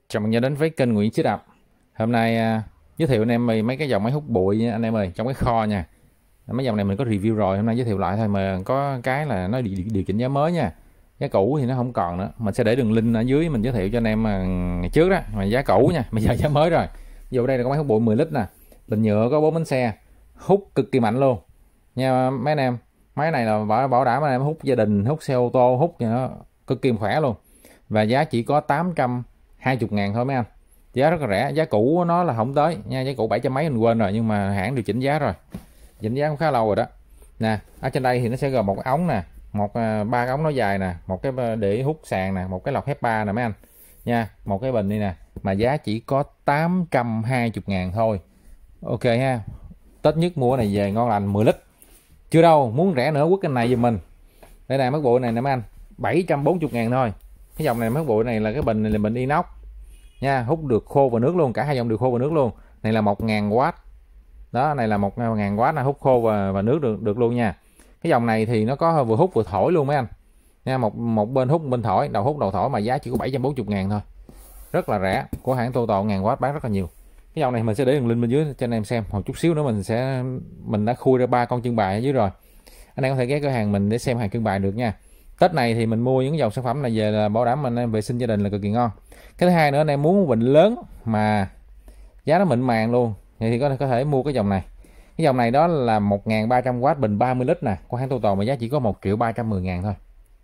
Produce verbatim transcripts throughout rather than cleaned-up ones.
Chào mừng đến với kênh Nguyễn Chí Đập. Hôm nay à, giới thiệu anh em mình mấy cái dòng máy hút bụi nha, anh em ơi, trong cái kho nha. Mấy dòng này mình có review rồi, hôm nay giới thiệu lại thôi, mà có cái là nó điều, điều chỉnh giá mới nha. Giá cũ thì nó không còn nữa. Mình sẽ để đường link ở dưới mình giới thiệu cho anh em mà ngày trước đó, mà giá cũ nha, bây giờ giá mới rồi. Ví dụ đây là có máy hút bụi mười lít nè, bình nhựa có bốn bánh xe, hút cực kỳ mạnh luôn. Nha mấy anh em, máy này là bảo, bảo đảm anh em hút gia đình, hút xe ô tô, hút cho nó cực kỳ khỏe luôn. Và giá chỉ có tám trăm hai mươi ngàn thôi mấy anh, giá rất là rẻ. Giá cũ nó là không tới nha, giá cũ bảy trăm mấy mình quên rồi, nhưng mà hãng điều chỉnh giá rồi, chỉnh giá cũng khá lâu rồi đó nè. Ở trên đây thì nó sẽ gồm một cái ống nè, một ba cái ống nó dài nè, một cái để hút sàn nè, một cái lọc HEPA nè mấy anh nha, một cái bình đi nè, mà giá chỉ có tám trăm hai mươi ngàn thôi. Ok ha, Tết nhất mua cái này về ngon lành. Mười lít chưa đâu, muốn rẻ nữa quất cái này giùm mình. Đây này, mất bụi này nè mấy anh, bảy trăm bốn mươi ngàn thôi. Cái dòng này mất bụi này là cái bình này là bình inox nha, hút được khô và nước luôn, cả hai dòng đều khô và nước luôn. Này là một ngàn W đó, này là một ngàn W là hút khô và, và nước được được luôn nha. Cái dòng này thì nó có vừa hút vừa thổi luôn mấy anh nha, một một bên hút một bên thổi, đầu hút đầu thổi, mà giá chỉ có bảy trăm bốn mươi ngàn thôi, rất là rẻ, của hãng Total. Ngàn W bán rất là nhiều. Cái dòng này mình sẽ để đường link bên dưới cho anh em xem. Một chút xíu nữa mình sẽ mình đã khui ra ba con trưng bày ở dưới rồi, anh em có thể ghé cửa hàng mình để xem hàng trưng bày được nha. Tết này thì mình mua những dòng sản phẩm này về là bảo đảm anh em vệ sinh gia đình là cực kỳ ngon. Cái thứ hai nữa, anh em muốn bình lớn mà giá nó mịn màng luôn thì có có thể mua cái dòng này. Cái dòng này đó là một ngàn ba trăm W bình ba mươi lít nè, của hãng Total, mà giá chỉ có một triệu ba trăm mười ngàn thôi.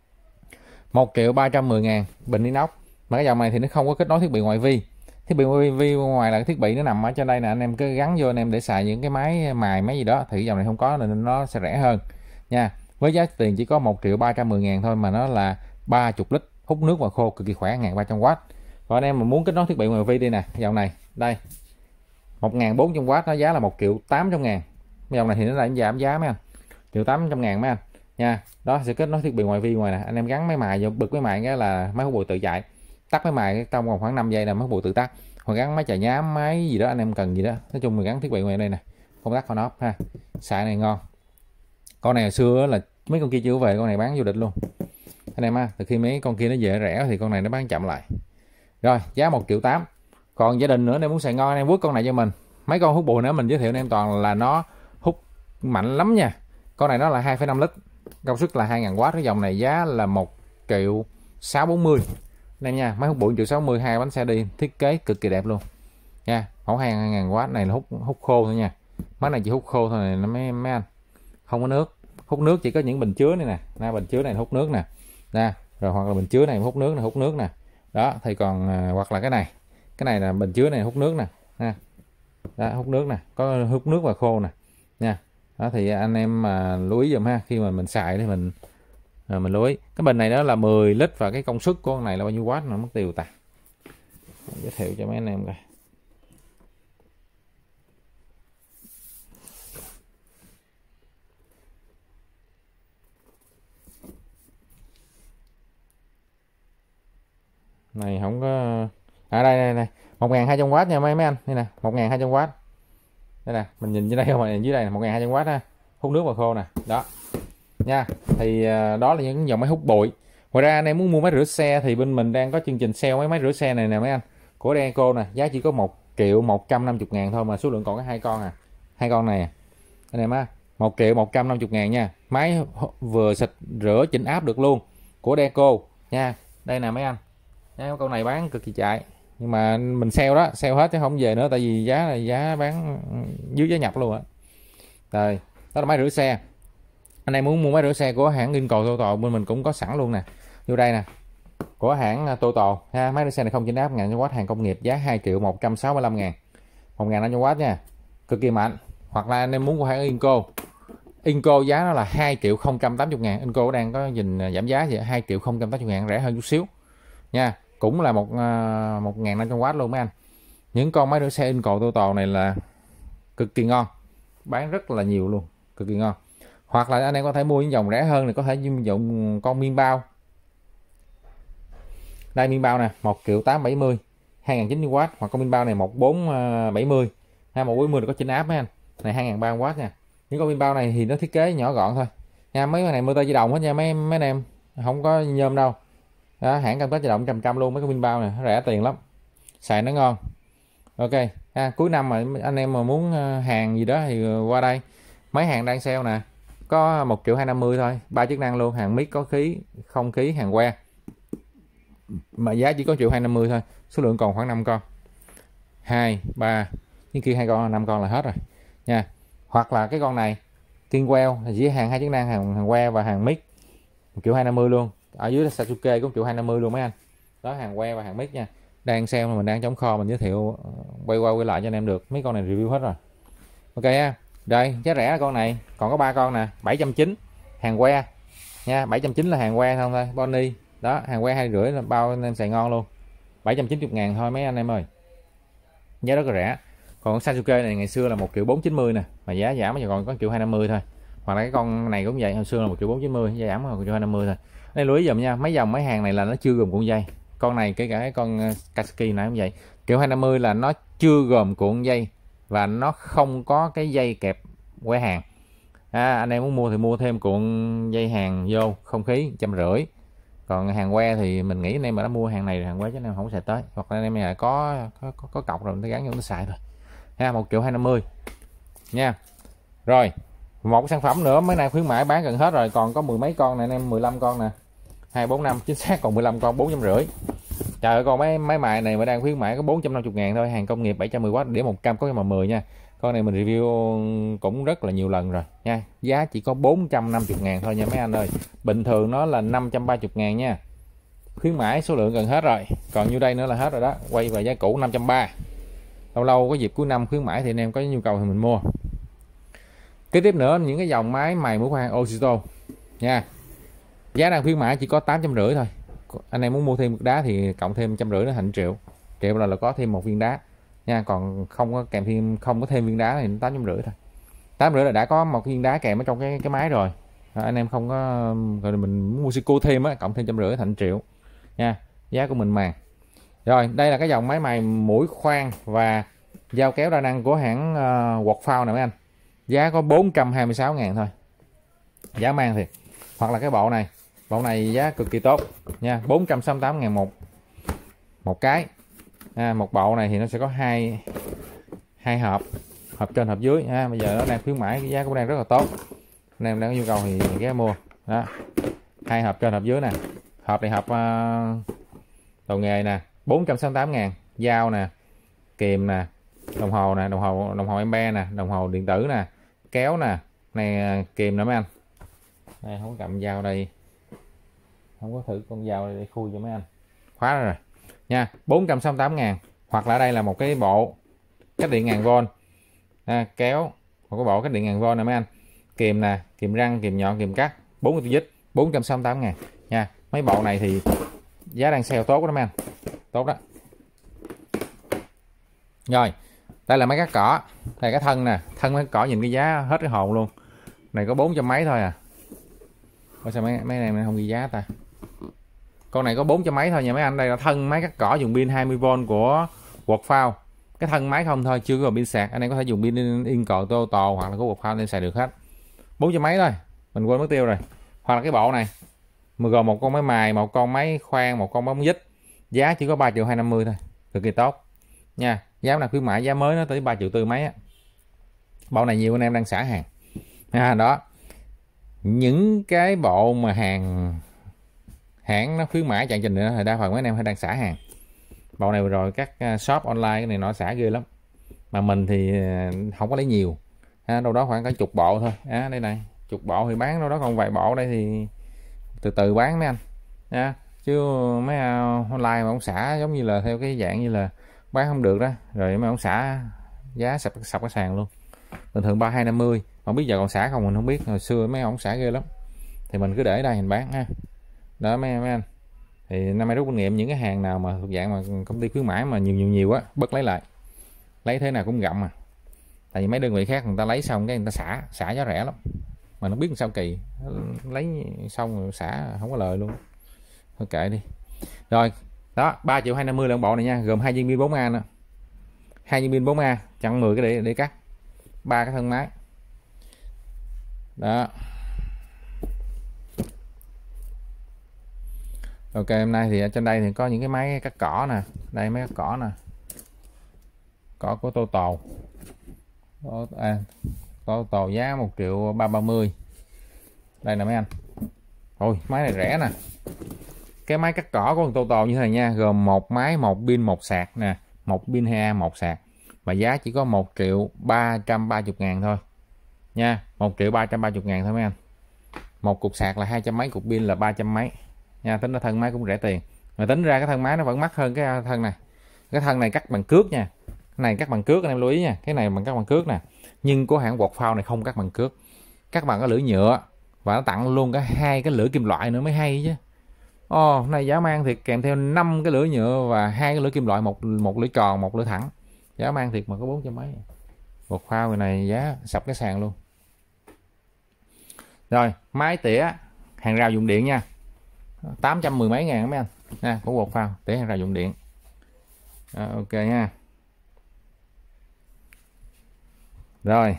một triệu ba trăm mười ngàn bình inox. Mà cái dòng này thì nó không có kết nối thiết bị ngoại vi. Thiết bị ngoại vi ngoài là cái thiết bị nó nằm ở trên đây nè, anh em cứ gắn vô anh em để xài những cái máy mài máy gì đó, thì cái dòng này không có nên nó sẽ rẻ hơn nha. Với giá tiền chỉ có một triệu ba trăm mười ngàn thôi, mà nó là ba mươi lít, hút nước và khô cực kỳ khỏe, một ngàn ba trăm W. Còn anh em mà muốn kết nối thiết bị ngoại vi đi nè, dòng này đây một ngàn bốn trăm W, nó giá là một triệu tám trăm ngàn. Dòng này thì nó lại giảm giá mấy anh, triệu tám trăm ngàn mấy anh nha. Đó sẽ kết nối thiết bị ngoại vi ngoài nè, anh em gắn máy mài vô, bật máy mài cái là máy hút bụi tự chạy, tắt máy mài trong vòng khoảng năm giây là máy hút bụi tự tắt. Hoặc gắn máy chà nhám, máy gì đó anh em cần gì đó, nói chung mình gắn thiết bị ngoài đây nè, công tắc on off ha, xài này ngon. Con này hồi xưa là mấy con kia chưa về, con này bán vô địch luôn anh em ha. Từ khi mấy con kia nó về rẻ thì con này nó bán chậm lại rồi, giá một triệu tám. Còn gia đình nữa, nếu muốn xài ngon anh em quất con này cho mình. Mấy con hút bụi nữa mình giới thiệu anh em toàn là nó hút mạnh lắm nha. Con này nó là hai phẩy năm lít, công suất là hai ngàn W. Cái dòng này giá là một triệu sáu bốn mươi đây nha. Máy hút bụi một triệu sáu mươi, hai bánh xe đi, thiết kế cực kỳ đẹp luôn nha. Mẫu hai ngàn W này là hút hút khô thôi nha. Máy này chỉ hút khô thôi này, nó mấy mấy anh, không có nước. Hút nước chỉ có những bình chứa này nè, nè bình chứa này hút nước nè, nè rồi hoặc là bình chứa này hút nước này, hút nước nè đó. Thì còn à, hoặc là cái này, cái này là bình chứa này hút nước nè, nè đó, hút nước nè, có hút nước và khô nè nha. Đó thì anh em mà lưu ý dùm ha, khi mà mình xài thì mình à, mình lưu ý. Cái bình này đó là mười lít và cái công suất của con này là bao nhiêu W nó mất tiêu ta, giới thiệu cho mấy anh em coi. Này không có à, đây đây này, một ngàn hai trăm W nha mấy mấy anh. Đây nè, một ngàn hai trăm W đây nè, mình nhìn dưới đây không, dưới đây là một ngàn hai trăm W ha, hút nước và khô nè đó nha. Thì đó là những dòng máy hút bụi. Ngoài ra anh em muốn mua máy rửa xe thì bên mình đang có chương trình sale mấy máy rửa xe này nè mấy anh, của Denko nè, giá chỉ có một triệu một trăm năm mươi ngàn thôi, mà số lượng còn có hai con à, hai con này anh em á, một triệu một trăm năm mươi ngàn nha. Máy vừa xịt rửa chỉnh áp được luôn, của Denko nha. Đây nè mấy anh, con này bán cực kỳ chạy, nhưng mà mình sale đó, sale hết chứ không về nữa, tại vì giá là giá bán dưới giá nhập luôn á. Rồi đó là máy rửa xe. Anh em muốn mua máy rửa xe của hãng Denko Total, bên mình cũng có sẵn luôn nè, vô đây nè, của hãng Total ha. Máy rửa xe này không chỉnh áp, ngàn W, hàng công nghiệp, giá hai triệu một trăm sáu mươi lăm ngàn, một ngàn năm trăm W nha, cực kỳ mạnh. Hoặc là anh em muốn của hãng Denko, Denko giá nó là hai triệu không trăm tám mươi ngàn. Denko đang có nhìn giảm giá vậy, hai triệu không trăm tám mươi ngàn, rẻ hơn chút xíu nha, cũng là một một ngàn năm trăm W luôn mấy anh. Những con máy rửa xe Denko Total này là cực kỳ ngon, bán rất là nhiều luôn, cực kỳ ngon. Hoặc là anh em có thể mua những dòng rẻ hơn này, có thể dùng con miên bao. Đây miên bao nè, một triệu tám trăm bảy mươi, hai ngàn chín trăm W. Hoặc con miên bao này một nghìn bốn trăm bảy mươi ha, một nghìn bốn trăm bảy mươi có chỉnh áp mấy anh, này hai ngàn ba trăm W nha. Những con miên bao này thì nó thiết kế nhỏ gọn thôi nha. Mấy cái này motor di động hết nha mấy mấy anh em, không có nhôm đâu đó, hãng cam kết di động trăm trăm luôn. Mấy cái pin bao này rẻ tiền lắm, xài nó ngon. Ok ha, cuối năm mà anh em mà muốn hàng gì đó thì qua đây. Mấy hàng đang sale nè, có một triệu hai trăm năm mươi thôi, ba chức năng luôn, hàng mic có khí, không khí, hàng que, mà giá chỉ có triệu hai trăm năm mươi thôi, số lượng còn khoảng năm con, hai ba cái kia hai con, năm con là hết rồi nha. Hoặc là cái con này Kingwell chỉ hàng hai chức năng, hàng hàng que và hàng mic, một triệu hai trăm năm mươi luôn. Ở dưới là Sasuke cũng một triệu hai trăm năm mươi luôn mấy anh. Đó, hàng que và hàng mic nha. Đang sale mà mình đang chống kho, mình giới thiệu quay qua quay lại cho anh em được. Mấy con này review hết rồi. Ok ha. Đây, giá rẻ con này còn có ba con nè, bảy trăm chín mươi hàng que nha, bảy trăm chín mươi là hàng que không thôi, Bonnie. Đó, hàng que hai rưỡi là bao anh em xài ngon luôn. bảy trăm chín mươi ngàn thôi mấy anh em ơi. Giá rất là rẻ. Còn Sasuke này ngày xưa là một triệu bốn trăm chín mươi nè, mà giá giảm bây giờ còn có một triệu hai trăm năm mươi thôi. Hoặc là cái con này cũng vậy, hồi xưa là một triệu bốn trăm chín mươi, giá giảm còn một triệu hai trăm năm mươi thôi. Đây lưu ý dùm nha, mấy dòng mấy hàng này là nó chưa gồm cuộn dây. Con này kể cả cái con Katsuki này cũng vậy. Triệu hai trăm năm mươi là nó chưa gồm cuộn dây và nó không có cái dây kẹp que hàng. À, anh em muốn mua thì mua thêm cuộn dây hàng vô, không khí trăm rưỡi. Còn hàng que thì mình nghĩ anh em mà đã mua hàng này hàng que chứ anh em không xài tới, hoặc là anh em là có có, có, có cọc rồi nó gắn vô nó xài thôi ha. Một triệu hai trăm năm mươi nha. Rồi một sản phẩm nữa, mấy nay khuyến mãi bán gần hết rồi, còn có mười mấy con này anh em, mười lăm con nè, hai bốn năm chính xác, còn mười lăm con bốn trăm rưỡi. Trời ơi, con mấy máy mài này mà đang khuyến mãi có bốn trăm năm mươi ngàn thôi, hàng công nghiệp bảy trăm mười oát, đĩa một trăm có cái mà mười nha. Con này mình review cũng rất là nhiều lần rồi nha, giá chỉ có bốn trăm năm mươi ngàn thôi nha mấy anh ơi. Bình thường nó là năm trăm ba mươi ngàn nha. Khuyến mãi số lượng gần hết rồi, còn như đây nữa là hết rồi đó, quay về giá cũ năm trăm ba mươi. Lâu lâu có dịp cuối năm khuyến mãi thì anh em có nhu cầu thì mình mua. Kế tiếp nữa những cái dòng máy mài mũi khoan Osito nha, giá đang khuyến mãi chỉ có tám trăm rưỡi thôi. Anh em muốn mua thêm đá thì cộng thêm trăm rưỡi nó thành triệu, triệu là, là có thêm một viên đá nha. Còn không có kèm thêm, không có thêm viên đá thì tám trăm rưỡi thôi. Tám rưỡi là đã có một viên đá kèm ở trong cái cái máy rồi. À, anh em không có rồi mình mua Sico thêm á, cộng thêm trăm rưỡi thành triệu nha, giá của mình màng. Rồi đây là cái dòng máy mài mũi khoan và dao kéo đa năng của hãng uh, Workflow này mấy anh, giá có bốn trăm hai mươi sáu ngàn thôi, giá mang thì. Hoặc là cái bộ này, bộ này giá cực kỳ tốt nha, bốn trăm sáu mươi tám ngàn một một cái. À, một bộ này thì nó sẽ có hai hai hộp, hộp trên hộp dưới ha. Bây giờ nó đang khuyến mãi, cái giá cũng đang rất là tốt, anh em đang có nhu cầu thì ghé mua đó. Hai hộp trên hộp dưới nè, hộp này hộp uh, đồ nghề nè, bốn trăm sáu mươi tám ngàn, dao nè, kìm nè, đồng hồ nè, đồng hồ đồng hồ em be nè, đồng hồ điện tử nè, kéo nè, này kìm nè mấy anh. Đây không cầm dao đây, không có thử con dao để khui cho mấy anh, khóa rồi nha, bốn trăm sáu mươi tám ngàn. Hoặc là đây là một cái bộ cách điện ngàn vôn, à, kéo một cái bộ cách điện ngàn vôn nè mấy anh, kìm nè, kìm răng, kìm nhọn, kìm cắt, bốn cái dít, bốn trăm sáu mươi tám ngàn nha. Mấy bộ này thì giá đang sale tốt đó mấy anh, tốt đó. Rồi đây là mấy cái cỏ, đây cái thân nè, thân mấy cỏ nhìn cái giá hết cái hồn luôn, này có bốn trăm mấy thôi à. Ủa sao mấy mấy này không ghi giá ta, con này có bốn trăm mấy thôi nha mấy anh. Đây là thân máy cắt cỏ dùng pin hai mươi vôn của Workflow, cái thân máy không thôi, chưa có pin sạc, anh em có thể dùng pin in cờ tô tò hoặc là có Workflow nên xài được hết. Bốn trăm mấy thôi, mình quên mất tiêu rồi. Hoặc là cái bộ này gồm một con máy mài, một con máy khoan, một con bóng dít, giá chỉ có ba triệu hai trăm năm mươi thôi, cực kỳ tốt nha. Giá là khuyến mãi, giá mới nó tới ba triệu tư mấy á. Bộ này nhiều anh em đang xả hàng à, đó. Những cái bộ mà hàng hãng nó khuyến mãi chạy trình nữa thì đa phần mấy anh em hay đang xả hàng. Bộ này rồi các shop online cái này nó xả ghê lắm, mà mình thì không có lấy nhiều à, đâu đó khoảng cả chục bộ thôi à, đây này chục bộ thì bán đâu đó, còn vài bộ đây thì từ từ bán mấy anh à, chứ mấy online mà ông xả giống như là theo cái dạng như là bán không được đó, rồi mấy ông xả giá sập sập cái sàn luôn. Bình thường ba hai năm mươi, không biết giờ còn xả không mình không biết, hồi xưa mấy ông xả ghê lắm thì mình cứ để đây mình bán ha. Đó mấy, mấy anh thì năm nay rút kinh nghiệm, những cái hàng nào mà thuộc dạng mà công ty khuyến mãi mà nhiều nhiều nhiều á, bất lấy lại, lấy thế nào cũng gặm mà. Tại vì mấy đơn vị khác người ta lấy xong cái người ta xả xả giá rẻ lắm, mà nó biết sao kỳ, lấy xong rồi xả không có lời luôn, thôi kệ đi. Rồi đó, ba triệu hai trăm năm mươi là bộ này nha, gồm hai viên pin bốn A nè, hai viên pin bốn A chặn mười cái để để cắt, ba cái thân máy đó. Ok, hôm nay thì ở trên đây thì có những cái máy cắt cỏ nè, đây máy cắt cỏ nè, có có tô tồ, có à, tô tồ giá một triệu ba ba mươi. Đây nè mấy anh, ôi máy này rẻ nè. Cái máy cắt cỏ của con tô tồ như thế này nha, gồm một máy, một pin, một sạc nè, một pin hai A, một sạc, và giá chỉ có một triệu ba trăm ba mươi ngàn thôi nha. Một triệu ba trăm ba mươi ngàn thôi mấy anh. Một cục sạc là hai trăm mấy, cục pin là ba trăm mấy nha. Tính ra thân máy cũng rẻ tiền, mà tính ra cái thân máy nó vẫn mắc hơn cái thân này. Cái thân này cắt bằng cước nha, cái này cắt bằng cước anh em lưu ý nha, cái này bằng cắt bằng cước nè. Nhưng của hãng Workflow này không cắt bằng cước, cắt bằng cái lưỡi nhựa, và nó tặng luôn cả hai cái lưỡi kim loại nữa mới hay chứ. Ồ, này giá mang thiệt, kèm theo năm cái lưỡi nhựa và hai cái lưỡi kim loại, một một lưỡi tròn, một lưỡi thẳng. Giá mang thiệt mà có bốn trăm mấy. Workflow này giá sập cái sàn luôn. Rồi, máy tỉa hàng rào dụng điện nha, tám trăm mười mấy ngàn mấy anh nha, của Workflow, tỉa hàng rào dụng điện. Đó, ok nha. Rồi,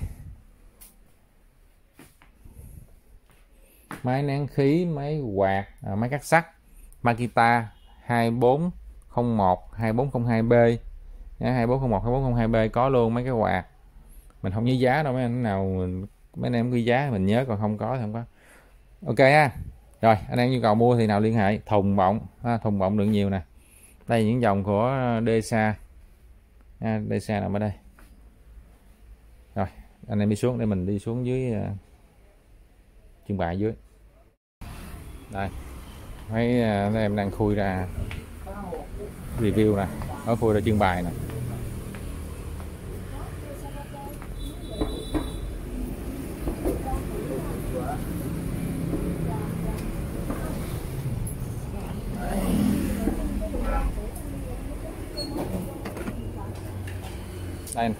máy nén khí, máy quạt, à, máy cắt sắt Makita hai bốn không một hai bốn không hai B, hai bốn không một hai bốn không hai B có luôn mấy cái quạt. Mình không nhớ giá đâu mấy anh, nào mấy anh em ghi giá mình nhớ, còn không có thì không có. Ok ha. Rồi anh em nhu cầu mua thì nào liên hệ. Thùng bọng ha, thùng bọng đựng nhiều nè. Đây những dòng của Desa, à, Desa nằm ở đây. Rồi anh em đi xuống để mình đi xuống dưới uh, trưng bày dưới. Đây mấy uh, em đang khui ra review nè, ở khui ra trưng bày nè. Đây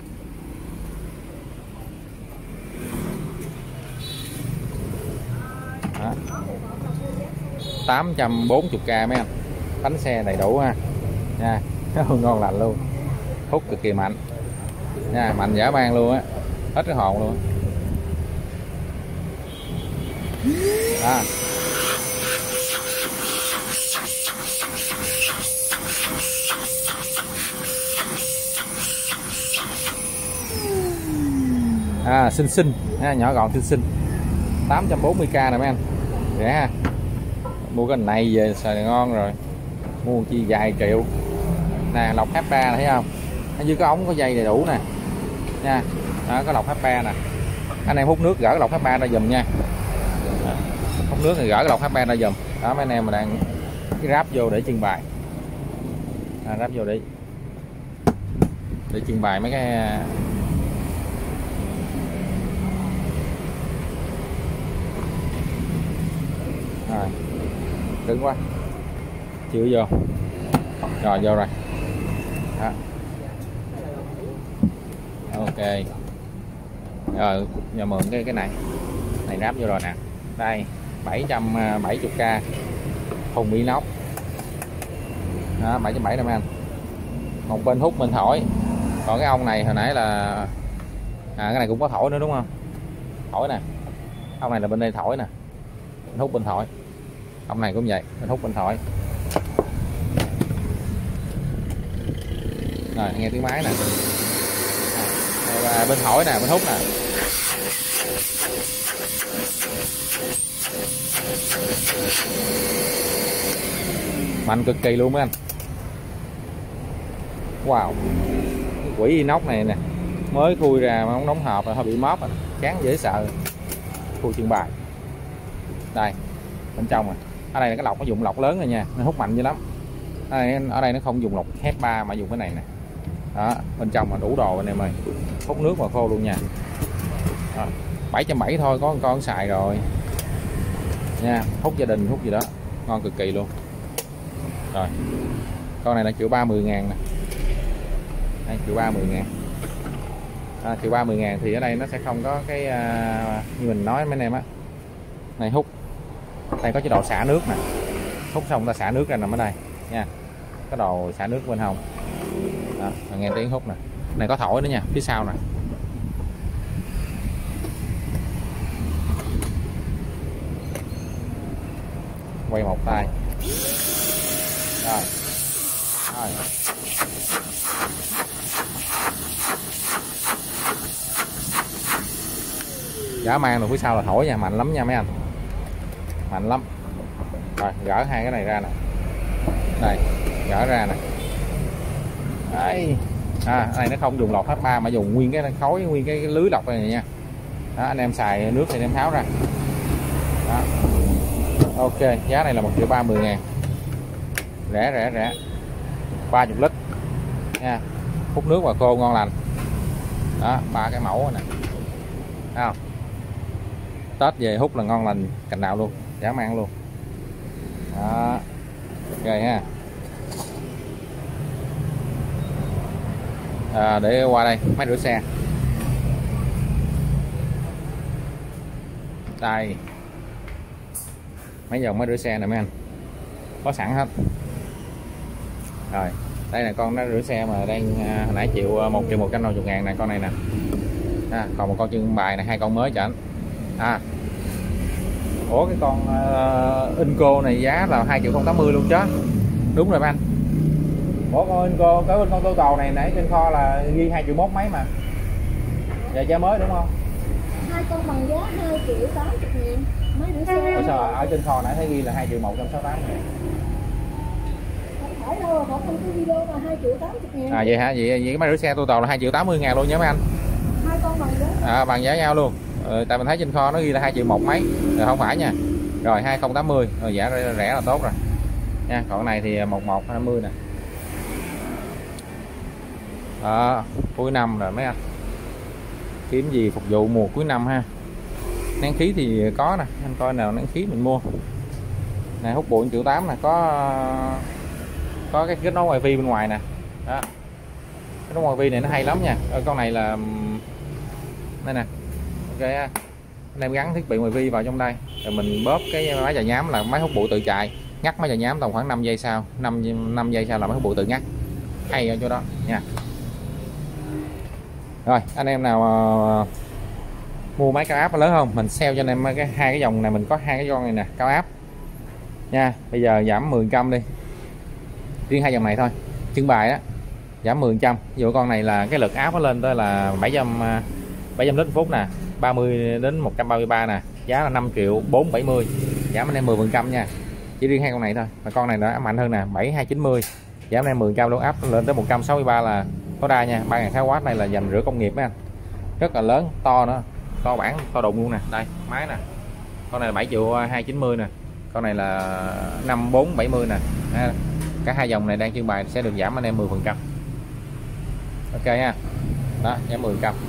đó. tám trăm bốn mươi k mấy anh, bánh xe đầy đủ ha nha. Ngon lành luôn, hút cực kỳ mạnh nha, mạnh dã man luôn á, hết cái hồn luôn à. À, xinh xinh ha, nhỏ gọn xinh xinh, tám trăm bốn mươi k nè mấy anh, rẻ ha. Mua cái này về xài ngon rồi, mua chi vài triệu nè. Lọc hát ba thấy không, ở dưới cái ống có dây đầy đủ nè nha. Đó, có lọc hát ba nè, anh em hút nước gỡ cái lọc hát ba ra dùm nha. Đó, hút nước thì gỡ cái lọc hát ba ra dùm. Đó mấy anh em mà đang cái ráp vô để trưng bày, à, ráp vô để để trưng bày mấy cái rồi. Cứng quá chưa vô rồi, vô rồi đó. Ok rồi, giờ mượn cái cái này này ráp vô rồi nè. Đây bảy trăm bảy mươi k, thùng inox đó, bảy trăm bảy mươi nè anh. Một bên hút bên thổi, còn cái ông này hồi nãy là à, cái này cũng có thổi nữa đúng không, thổi nè. Ông này là bên đây thổi nè, bên hút bên thổi. Ông này cũng vậy, bên hút bên thổi. Rồi nghe tiếng máy nè, à, bên thổi nè, bên hút nè. Mạnh cực kỳ luôn mấy anh. Wow, quỷ inox này nè, mới khui ra mà không đóng hộp là hơi bị móp, chán dễ sợ. Khui trưng bày đây bên trong à. Ở đây là cái lọc nó dùng lọc lớn rồi nha, nó hút mạnh dữ lắm. Ở đây, ở đây nó không dùng lọc hét ba mà dùng cái này nè. Đó, bên trong mà đủ đồ anh em ơi, hút nước mà khô luôn nha. Đó, bảy trăm bảy mươi thôi, có con con xài rồi nha, hút gia đình hút gì đó ngon cực kỳ luôn. Rồi con này là triệu ba mươi ngàn nè. Đây, triệu ba mươi ngàn, à, triệu ba mươi ngàn thì ở đây nó sẽ không có cái uh, như mình nói mấy anh em á. Này hút, đây có chế độ xả nước nè, hút xong ta xả nước ra nằm ở đây nha, cái đồ xả nước bên hông đó, nghe tiếng hút nè. Này có thổi nữa nha, phía sau nè. Quay một tay rồi, rồi. Gỡ mang rồi phía sau là thổi nha, mạnh lắm nha mấy anh, mạnh lắm. Rồi gỡ hai cái này ra nè, đây gỡ ra nè, đấy. À, này nó không dùng lọc hát ba mà dùng nguyên cái khối, nguyên cái, cái lưới lọc này nha. Đó, anh em xài nước thì em tháo ra. Đó. Ok, giá này là một triệu ba mươi ngàn, rẻ rẻ rẻ, ba mươi lít nha, hút nước và khô ngon lành. Đó, ba cái mẫu nè, thấy không? Tết về hút là ngon lành cành nào luôn, dám ăn luôn. Đó, ok ha. À, để qua đây máy rửa xe, đây mấy dòng máy rửa xe nè mấy anh, có sẵn hết. Rồi đây là con nó rửa xe mà đang à, hồi nãy chịu một triệu một trăm năm mươi ngàn này, con này nè. À, còn một con trưng bày này, hai con mới cho anh. À, ủa cái con uh, Inco này giá là hai triệu không tám mươi luôn chứ? Đúng rồi mấy anh. Ủa con Inco, cái con Total này nãy trên kho là ghi hai triệu mốt mấy mà. Giờ giá mới đúng không? Hai con bằng giá hai triệu tám mươi ngàn. Máy rửa xe. Ủa sao ở trên kho nãy thấy ghi là hai triệu một trăm sáu mươi tám ngàn? Không phải đâu, họ không có video mà hai triệu tám mươi ngàn. À vậy hả? Vậy, vậy cái máy rửa xe Total là hai triệu tám mươi ngàn luôn nha mấy anh. Hai con bằng giá. À, bằng giá nhau luôn. Ừ, tại mình thấy trên kho nó ghi là hai triệu một mấy, rồi không phải nha. Rồi hai không tám mươi, rồi giá rẻ là tốt rồi. Nha, còn này thì một một năm mươi nè. Đó, cuối năm rồi mấy anh. Kiếm gì phục vụ mùa cuối năm ha. Nén khí thì có nè, anh coi nào nén khí mình mua. Này hút bụi triệu tám nè, có có cái kết nối wifi bên ngoài nè. Đó. Cái nối wifi này nó hay lắm nha. Ở con này là đây nè. Ok ha. Anh em gắn thiết bị wifi vào trong đây, rồi mình bóp cái máy chà nhám là máy hút bụi tự chạy, ngắt máy chà nhám tầm khoảng năm giây sau, năm giây sau là máy hút bụi tự ngắt. Hay ở chỗ đó nha. Rồi anh em nào uh, mua máy cao áp lớn không, mình sale cho anh em cái hai cái dòng này, mình có hai cái con này nè, cao áp nha. Bây giờ giảm mười phần trăm đi, riêng hai dòng này thôi, trưng bày á, giảm mười phần trăm. Ví dụ con này là cái lực áp nó lên tới là bảy trăm bảy trăm lít một phút nè, ba mươi đến một trăm ba mươi ba nè, giá là năm triệu bốn bảy mươi, giảm anh em mười phần trăm nha. Chỉ riêng hai con này thôi, và con này nó mạnh hơn nè, bảy hai chín mươi, giảm anh em mười phần trăm luôn, áp lên tới một trăm sáu mươi ba là tối đa nha. ba nghìn sáu oát này là dành rửa công nghiệp mấy anh, rất là lớn, to nữa, to bản to đụng luôn nè. Đây máy nè, con này là bảy triệu hai chín mươi nè, con này là năm bốn bảy mươi nè. À, cả hai dòng này đang trưng bày sẽ được giảm anh em mười phần trăm. Ok ha, đó giảm mười phần trăm.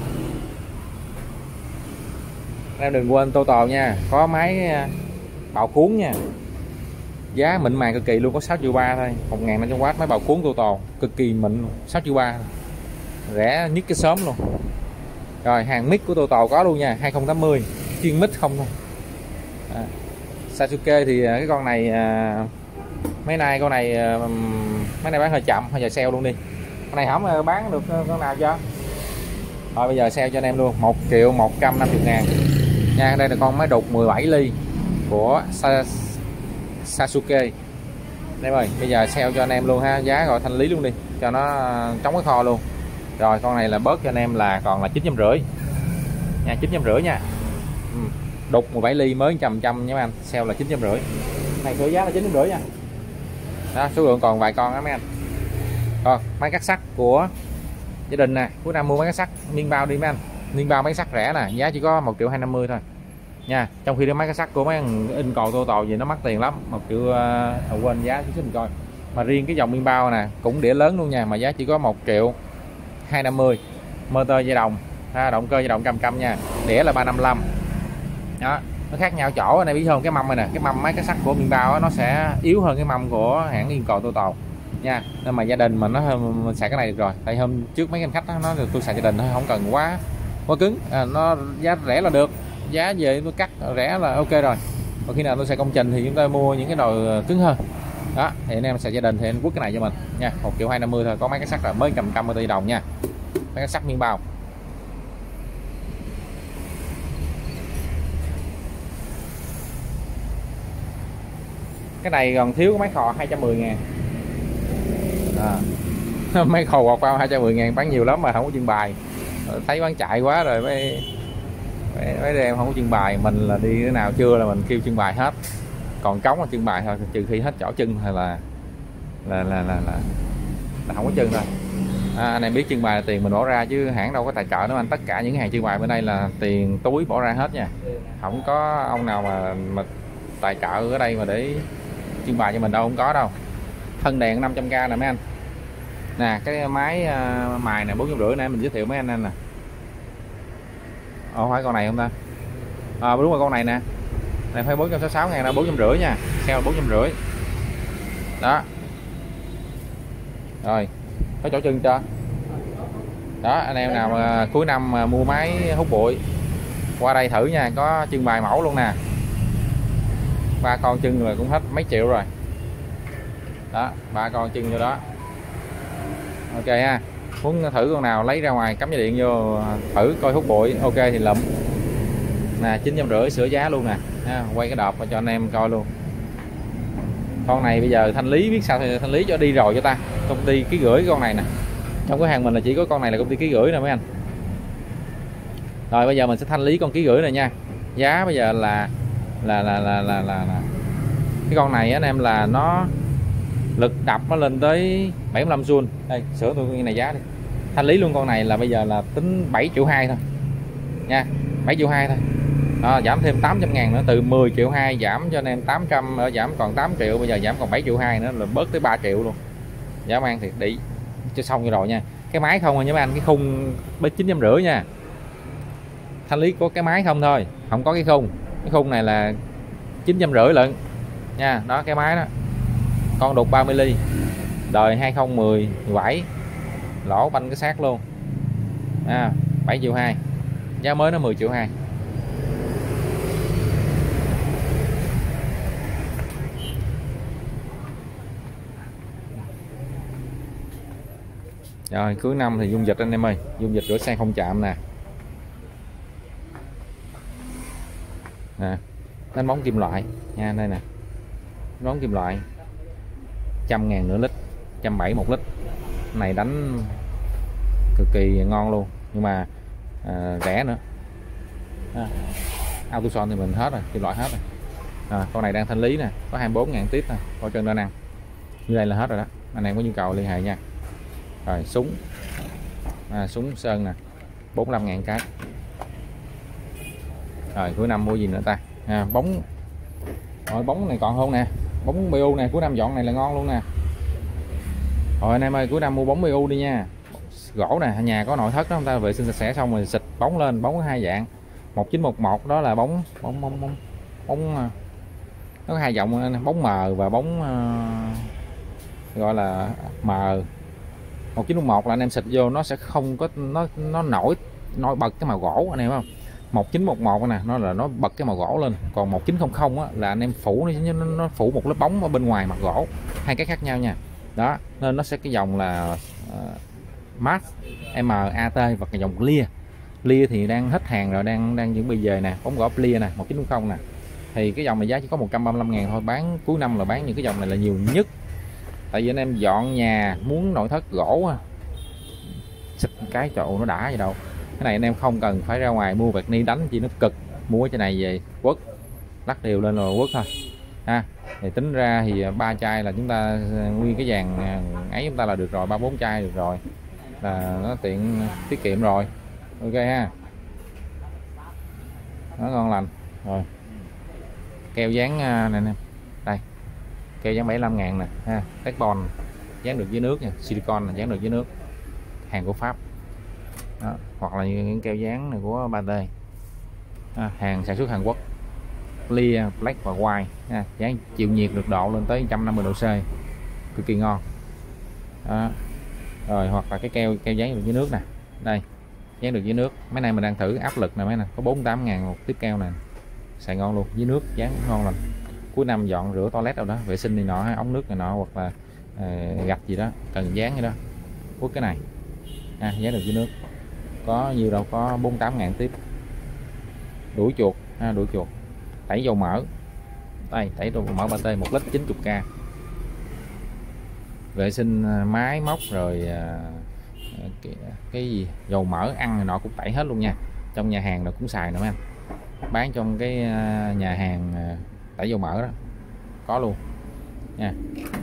Em đừng quên Total nha, có máy bào cuốn nha, giá mịn màng cực kỳ luôn, có sáu triệu ba thôi, một nghìn năm trăm oát máy bào cuốn Total cực kỳ mịn, sáu triệu ba, rẻ nhất cái sớm luôn. Rồi hàng mic của Total có luôn nha, hai không tám mươi, chuyên mic không thôi. À, Sasuke thì cái con này à, mấy nay con này à, mấy nay bán hơi chậm, hơi giờ sale luôn đi. Con này không bán được con nào cho. Rồi bây giờ sale cho anh em luôn, một triệu một trăm năm mươi ngàn nha. Đây là con máy đục mười bảy ly của Sasuke. Đây ơi, bây giờ sale cho anh em luôn ha, giá rồi thanh lý luôn đi cho nó chống cái kho luôn. Rồi con này là bớt cho anh em là còn là chín trăm rưỡi nha, chín trăm rưỡi nha. Ừ. Đục mười bảy ly mới trăm trăm nha mấy anh, sale là chín trăm rưỡi. Này sửa giá là chín trăm rưỡi nha. Đó, số lượng còn vài con đó mấy anh. Rồi máy cắt sắt của gia đình nè, cuối năm mua máy cắt sắt miên bao đi mấy anh, miên bao máy cắt sắt rẻ nè, giá chỉ có một triệu hai năm mươi thôi nha. Trong khi đó máy cắt sắt của mấy anh in cò Total gì nó mắc tiền lắm, một triệu uh, quên giá chút mình coi. Mà riêng cái dòng miên bao nè cũng đĩa lớn luôn nha, mà giá chỉ có một triệu hai năm mươi, motor dây đồng ha, động cơ dây đồng trăm trăm nha, đĩa là ba năm lăm. Đó, nó khác nhau chỗ ở này biết không, cái mâm này nè, cái mâm máy cắt sắt của miên bao nó sẽ yếu hơn cái mâm của hãng in cò Total nha. Nên mà gia đình mà nó mình xài cái này được rồi, tại hôm trước mấy anh khách đó, nó tôi xài gia đình thôi, không cần quá quá cứng, à, nó giá rẻ là được, giá về tôi cắt rẻ là ok rồi. Còn khi nào tôi xài công trình thì chúng ta mua những cái đồ cứng hơn. Đó thì anh em xài gia đình thì anh quất cái này cho mình nha, một triệu hai năm mươi thôi, có máy cắt sắt là mới cầm trăm mươi đồng nha, máy cắt sắt miên bao. Cái này còn thiếu máy khò hai trăm mười ngàn. À. Máy khò quạt bao hai trăm mười ngàn bán nhiều lắm mà không có trưng bày, thấy bán chạy quá rồi mới mấy, mấy đứa em không có trưng bày, mình là đi cái nào chưa là mình kêu trưng bày hết, còn trống là trưng bày thôi, trừ khi hết chỗ trưng hay là là là là, là, là không có trưng thôi. À, anh em biết trưng bày là tiền mình bỏ ra chứ hãng đâu có tài trợ nữa anh, tất cả những hàng trưng bày bên đây là tiền túi bỏ ra hết nha, không có ông nào mà mà tài trợ ở đây mà để trưng bày cho mình đâu, không có đâu. Thân đèn năm trăm k nè mấy anh nè, cái máy uh, mài nè bốn trăm rưỡi nè, mình giới thiệu mấy anh anh nè. Ồ phải con này không ta? À, đúng rồi con này nè, này phải bốn trăm sáu mươi sáu ngàn là bốn trăm rưỡi nha, sale bốn trăm rưỡi đó. Rồi có chỗ trưng cho đó, anh em nào mà cuối năm mà mua máy hút bụi qua đây thử nha, có trưng bày mẫu luôn nè, ba con trưng là cũng hết mấy triệu rồi đó, ba con trưng vô đó. Ok ha, muốn thử con nào lấy ra ngoài cắm dây điện vô thử coi hút bụi ok thì lụm nè, chín trăm rưỡi sửa giá luôn nè ha, quay cái đọt cho anh em coi luôn. Con này bây giờ thanh lý biết sao thì thanh lý cho đi rồi cho ta, công ty ký gửi con này nè, trong cái hàng mình là chỉ có con này là công ty ký gửi nè mấy anh. Rồi bây giờ mình sẽ thanh lý con ký gửi này nha, giá bây giờ là là là là là, là, là. Cái con này anh em là nó lực đập nó lên tới bảy mươi lăm giun. Đây sửa tôi cái này giá đi, thanh lý luôn con này là bây giờ là tính bảy triệu hai thôi nha, bảy triệu hai thôi đó, giảm thêm tám trăm ngàn nữa, từ mười triệu hai giảm cho anh em tám trăm, giảm còn tám triệu, bây giờ giảm còn bảy triệu hai nữa là bớt tới ba triệu luôn, giá mang thiệt đi cho xong rồi nha. Cái máy không à nha mấy anh, cái khung bên chín trăm rưỡi nha, thanh lý có cái máy không thôi, không có cái khung, cái khung này là chín trăm rưỡi lận nha. Đó cái máy đó, con đục ba mươi ly, đời hai không một bảy, lỗ banh cái xác luôn à, bảy triệu hai, giá mới nó mười triệu hai. Rồi cuối năm thì dung dịch anh em ơi, dung dịch rửa xe không chạm nè, nè đánh bóng kim loại nha, đây nè bóng kim loại trăm ngàn nửa lít, trăm bảy một lít, này đánh cực kỳ ngon luôn nhưng mà à, rẻ nữa à, Autoson thì mình hết rồi, kim loại hết rồi à, con này đang thanh lý nè, có hai mươi bốn ngàn tiếp nè, coi trên đa năng như đây là hết rồi đó, anh em có nhu cầu liên hệ nha. Rồi súng à, súng sơn nè bốn mươi lăm ngàn cái. Rồi cuối năm mua gì nữa ta à, bóng, rồi bóng này còn không nè, bóng bê u này cuối năm dọn này là ngon luôn nè. Rồi anh em ơi cuối năm mua bóng bê u đi nha, gỗ nè, nhà có nội thất đó, chúng ta vệ sinh sạch sẽ xong rồi xịt bóng lên, bóng có hai dạng, một chín một một đó là bóng bóng bóng bóng, bóng nó có hai dòng, bóng mờ và bóng uh, gọi là mờ. Một chín một một là anh em xịt vô nó sẽ không có, nó nó nổi nổi bật cái màu gỗ anh em không. Một chín một một nè nó là nó bật cái màu gỗ lên, còn một chín không không á là anh em phủ nó, nó, nó phủ một lớp bóng ở bên ngoài mặt gỗ, hai cái khác nhau nha. Đó nên nó sẽ cái dòng là uh, Max mat và cái dòng Clear. Clear thì đang hết hàng rồi, đang đang chuẩn bị về nè, bóng gỗ Clear nè, một chín không không nè, thì cái dòng này giá chỉ có một trăm ba mươi lăm ngàn thôi, bán cuối năm là bán những cái dòng này là nhiều nhất. Tại vì anh em dọn nhà muốn nội thất gỗ xịt cái chỗ nó đã gì đâu, cái này anh em không cần phải ra ngoài mua vạt ni đánh chi nó cực, mua cái này về quất lắc đều lên rồi quất thôi ha. Thì tính ra thì ba chai là chúng ta nguyên cái dàn ấy chúng ta là được rồi, ba bốn chai được rồi là nó tiện tiết kiệm rồi. Ok ha, nó ngon lành. Rồi keo dán này nè, đây keo dán bảy mươi lăm ngàn nè ha, carbon dán được dưới nước nha, silicon là dán được dưới nước, hàng của Pháp đó. Hoặc là những keo dán này của ba tê à, hàng sản xuất Hàn Quốc, Clear, Black và White ha, dán chịu nhiệt được độ lên tới một trăm năm mươi độ C, cực kỳ ngon đó. Rồi hoặc là cái keo keo dán được dưới nước nè, đây dán được dưới nước, mấy này mình đang thử áp lực nè, mấy này có bốn mươi tám ngàn một tiếp keo nè, xài ngon luôn, dưới nước dán ngon lành. Cuối năm dọn rửa toilet đâu đó, vệ sinh này nọ, ống nước này nọ, hoặc là uh, gạch gì đó cần dán cái đó, quất cái này à, dán được dưới nước, có nhiều đâu, có bốn mươi tám ngàn tiếp. Đuổi chuột ha, đuổi chuột tẩy dầu mỡ, đây tẩy dầu mỡ ba tê một lít chín mươi k. Vệ sinh máy móc rồi uh, cái, cái gì dầu mỡ ăn này nọ cũng tẩy hết luôn nha. trong nhà hàng nó cũng xài nữa mấy anh, bán trong cái nhà hàng tẩy dầu mỡ đó có luôn nha,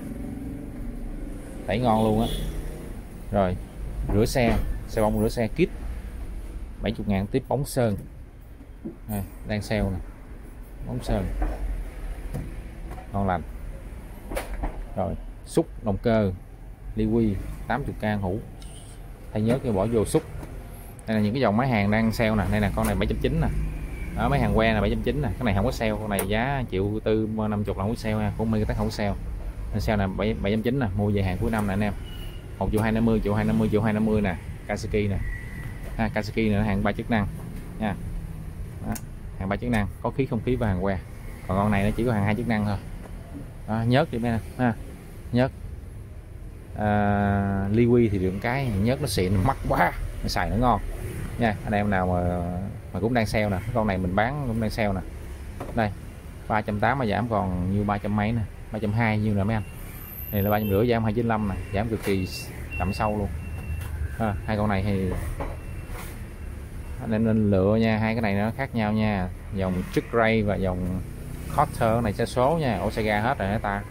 tẩy ngon luôn á. Rồi rửa xe, xe bông rửa xe kit bảy mươi ngàn tiếp bóng sơn. Đây, đang sale nè, bóng sơn ngon lành. Rồi xúc động cơ Liwi tám mươi k hũ, thay nhớ cái bỏ vô xúc. Đây là những cái dòng máy hàng đang sale nè, đây là con này bảy trăm chín nè, ở máy hàng que là bảy trăm chín nè, cái này không có sale, con này giá triệu tư năm mươi là không có sale ha, của mình cái không có sale. Nên sale là bảy bảy trăm chín nè, mua về hàng cuối năm nè anh em. một triệu hai trăm năm mươi, triệu hai trăm năm mươi, triệu hai trăm năm mươi nè, Kawasaki nè. Ha, Kawasaki nữa hàng ba chức năng nha. Đó, hàng ba chức năng, có khí không khí và hàng que. Còn con này nó chỉ có hàng hai chức năng thôi. Đó, nhớt đi mấy nè ha, nhớt à, Liwi thì được cái nhớt nó xịn mắc quá, nó xài nó ngon nha. Anh em nào mà mà cũng đang sale nè, con này mình bán cũng đang sale nè. Đây ba trăm tám mươi mà giảm còn như ba trăm mấy nè, ba trăm hai mươi nhiêu nè mấy anh. Này là ba trăm rưỡi giảm hai trăm chín mươi lăm nè, giảm cực kỳ đậm sâu luôn. À, hai con này thì anh em nên lựa nha, hai cái này nó khác nhau nha, dòng Trick Ray và dòng Cutter này xe số nha, Osega hết rồi hả ta.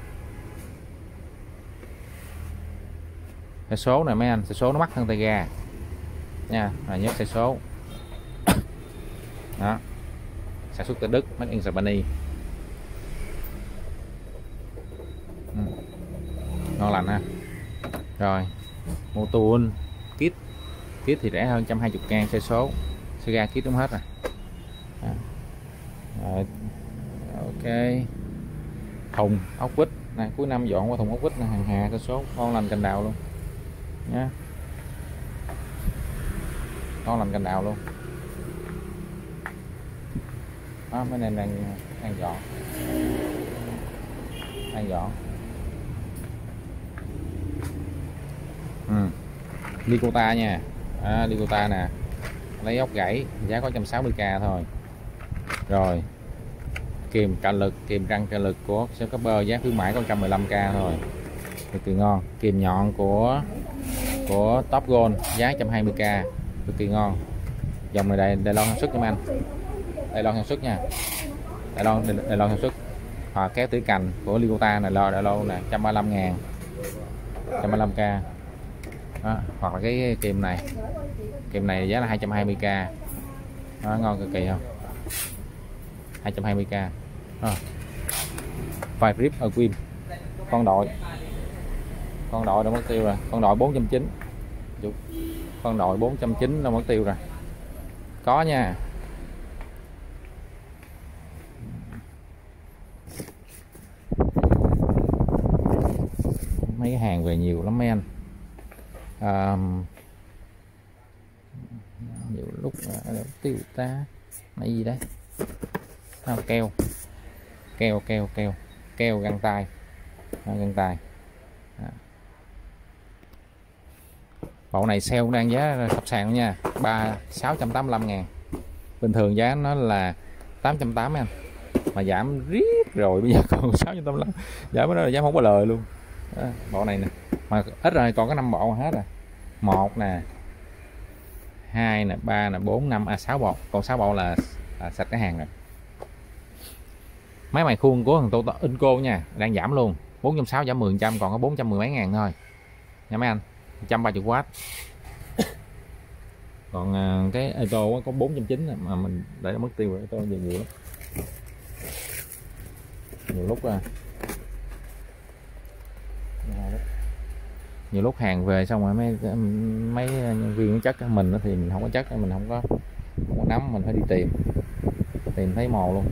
Xe số này mấy anh, xe số nó mắc hơn tay ga nha, là nhất xe số. Đó, sản xuất tại Đức, made in Germany. Ừ. Ngon lành ha. Rồi Motul kit, kit thì rẻ hơn một trăm hai mươi k xe số, xe ga kit đúng hết rồi. À. Rồi ok, thùng ốc vít này, cuối năm dọn qua thùng ốc vít này, hàng hà xe số ngon lành cành đào luôn nhá, ngon lành cành đào luôn. Đó, mấy em đang đang dọn đang dọn ừ. Likota nha, à, Likota nè, lấy ốc gãy giá có một trăm sáu mươi k thôi. Rồi kìm trợ lực, kìm răng trợ lực của Copper giá khuyến mãi có một trăm mười lăm k thôi, cực kỳ ngon. Kìm nhọn của của Top Gold giá một trăm hai mươi k, cực kỳ ngon. Dòng này Đài, Đài Loan sản xuất nha anh, Đài Loan sản xuất nha, Đài Loan Đài, Đài Loan sản xuất. À, kéo tưới cành của Likota này là Đài Loan nè, một trăm ba mươi lăm ngàn, một trăm ba mươi lăm k. Đó, hoặc là cái kìm này, kìm này giá là hai trăm hai mươi k. Đó, ngon cực kỳ không, hai trăm hai mươi k. À. Five Grip ở Queen, con đội con đội đã mất tiêu rồi, con đội bốn trăm chín mươi, con đội bốn trăm chín mươi nó mất tiêu rồi, có nha. Mấy cái hàng về nhiều lắm mấy anh. À, nhiều lúc tiêu ta này gì đấy, à, keo keo keo keo keo găng tay, à, găng tay. À. Bộ này sale đang giá sập sàn nha, ba sáu trăm tám mươi lăm ngàn, bình thường giá nó là tám trăm tám mươi anh, mà giảm riết rồi bây giờ còn sáu trăm tám mươi lăm, giảm đó là giá không có lời luôn. Đó, bộ này nè, mà ít rồi, còn có năm bộ hết rồi, một nè, hai nè, ba nè, bốn, năm, à sáu bộ, còn sáu bộ là, là sạch cái hàng rồi. Máy mài khuôn của thằng Toto Inco nha, đang giảm luôn, bốn trăm sáu mươi giảm mười phần trăm, còn có bốn trăm mười mấy ngàn thôi nha mấy anh, một trăm ba mươi W. Còn à, cái Eto có bốn trăm chín mươi mà mình để nó mất tiêu rồi, Eto nhiều nhiều lắm, nhiều lúc à, nhiều lúc hàng về xong rồi mấy mấy nhân viên chất mình thì mình không có chất, mình không có, không có nắm, mình phải đi tìm, tìm thấy mò luôn,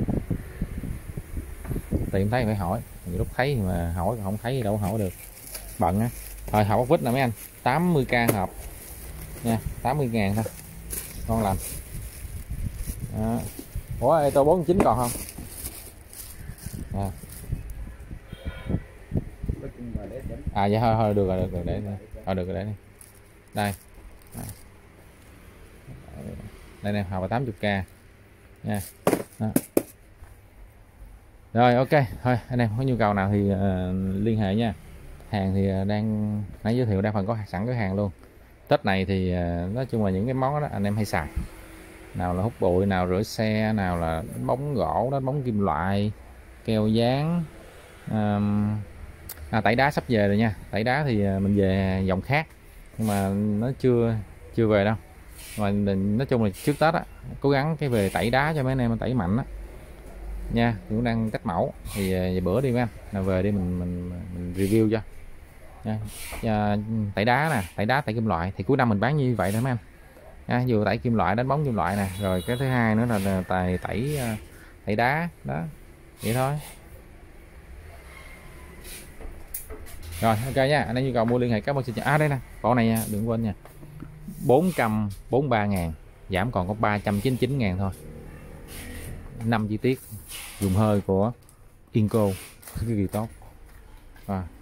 tìm thấy phải hỏi, nhiều lúc thấy mà hỏi, không thấy đâu hỏi được, bận á. Thôi hộp ốc vít nè mấy anh, tám mươi k hộp nha, tám mươi ngàn thôi, ngon lành. Đó. Ủa Eto bốn mươi chín còn không? À. À dạ thôi thôi được rồi, được rồi, để thôi được rồi, để đây. Đây. Đây nè, hộp là tám mươi k nha. Đó. Rồi ok, thôi anh em có nhu cầu nào thì uh, liên hệ nha. Hàng thì đang nãy giới thiệu đa phần có sẵn cái hàng luôn. Tết này thì uh, nói chung là những cái món đó anh em hay xài. nào là hút bụi, nào rửa xe, nào là đánh bóng gỗ, đánh bóng kim loại, keo dán. um, à, tẩy đá sắp về rồi nha. Tẩy đá thì mình về dòng khác nhưng mà nó chưa chưa về đâu, mà mình nói chung là trước Tết á cố gắng cái về tẩy đá cho mấy anh em tẩy mạnh á nha. Cũng đang cách mẫu thì về bữa đi mấy anh là về đi mình mình, mình review cho nha. À, tẩy đá nè, tẩy đá, tẩy kim loại thì cuối năm mình bán như vậy thôi mấy anh nha. Vừa tẩy kim loại, đánh bóng kim loại nè, rồi cái thứ hai nữa là tẩy tẩy tẩy đá đó, vậy thôi. Rồi ok nha, anh em nhu cầu mua liên hệ các bác sĩ. À đây nè, bộ này nha, đừng quên nha, bốn trăm bốn mươi ba ngàn, giảm còn có ba trăm chín mươi chín ngàn thôi. Năm chi tiết dùng hơi của Inco, cái gì tốt. À,